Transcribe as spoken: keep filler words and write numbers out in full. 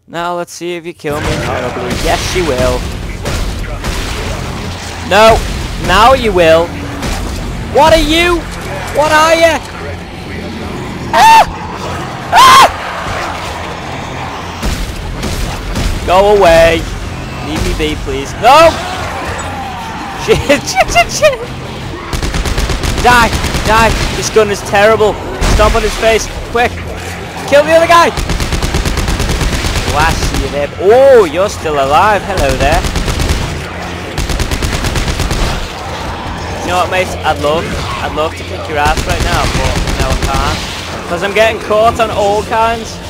Now let's see if you kill me horribly. Yes, you will. No. Now you will. What are you? What are you? Ah! Ah! Go away. Leave me be, please. No! Shit, shit, shit, shit! Die! Die! This gun is terrible. Stomp on his face. Quick! Kill the other guy! Blast you there. Oh, you're still alive. Hello there. You know what, mate? I'd love, I'd love to kick your ass right now, but no, I can't. Because I'm getting caught on all kinds.